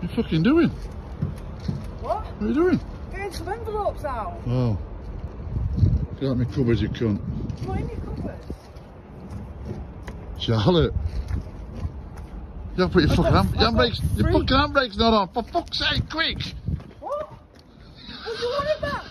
you fucking doing? What? What are you doing? Getting some envelopes out. Oh. Get out of my cupboard, you cunt. What in your cupboard? Charlotte. You have to put your fucking your fucking handbrake's not on. For fuck's sake, quick! What? What do you want about?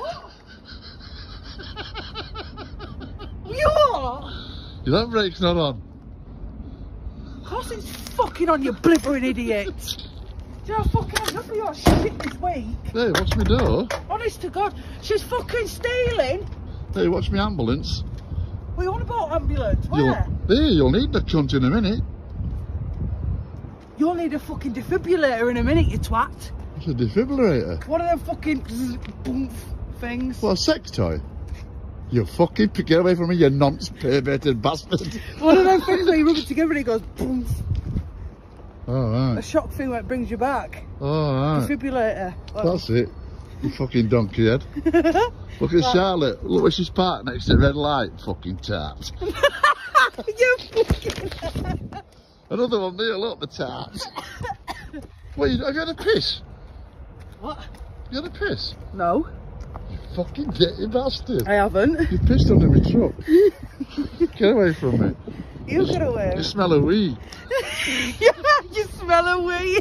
What? You are? Your handbrake's not on. Of course it's fucking on, you blithering idiot. Do you know how fucking enough of your shit this week? Hey, watch me door. Honest to God, she's fucking stealing. Hey, watch me ambulance. What you on about ambulance? Where? You'll need the cunt in a minute. You'll need a fucking defibrillator in a minute, you twat. It's a defibrillator. One of them fucking boomf things. What, a sex toy? You fucking get away from me, you nonce perverted bastard. One of them things where you rub it together and it goes boomf. Oh, right. A shock thing that brings you back. Oh, right. Defibrillator. That's it. You fucking donkey head. Look at Charlotte. Look where she's parked next to the red light. Fucking tart. You fucking... Another one there, look, the tart. What, have you had a piss? What? You had a piss? No. You fucking dirty bastard. I haven't. You pissed under my truck. Get away from me. You get away. You smell a wee. You smell a wee.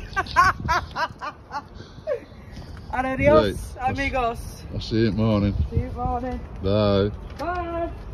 Adios, Right. amigos. I'll see you in the morning. See you morning. Bye. Bye.